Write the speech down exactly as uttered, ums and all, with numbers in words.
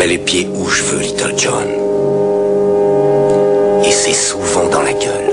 les pieds où je veux, Little John. Et c'est souvent dans la gueule.